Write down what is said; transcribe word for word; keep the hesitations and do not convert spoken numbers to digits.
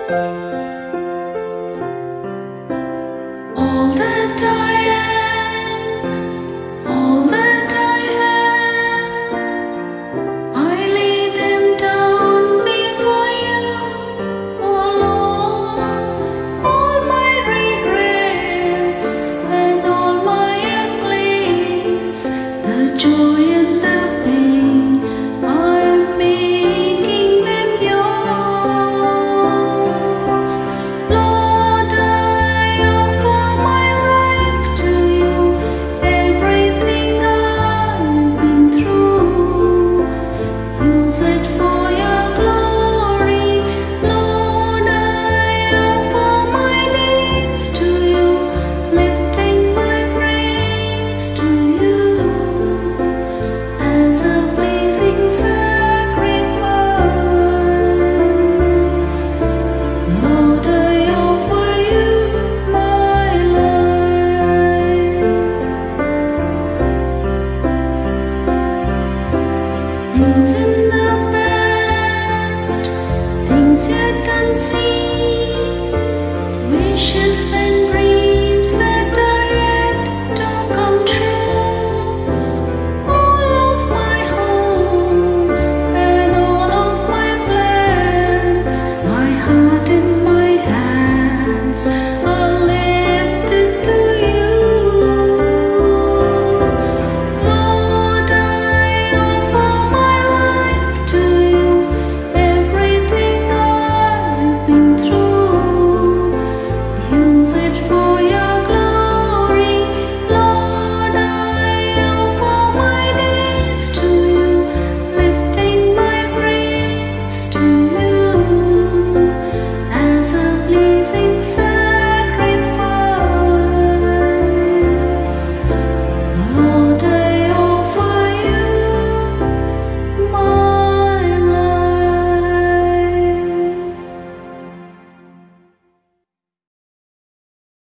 All that I am, all that I have, I lay them down before you, oh Lord. All my regrets and all my accolades, the joy and the pain, I'm making them yours. Lord, I offer my life to you, everything I've been through. Use it for your glory. Lord, I offer my days to you, lifting my praise to you as a pleasing sacrifice. Lord, I offer you my life. Things in the past, things yet unseen, wishes and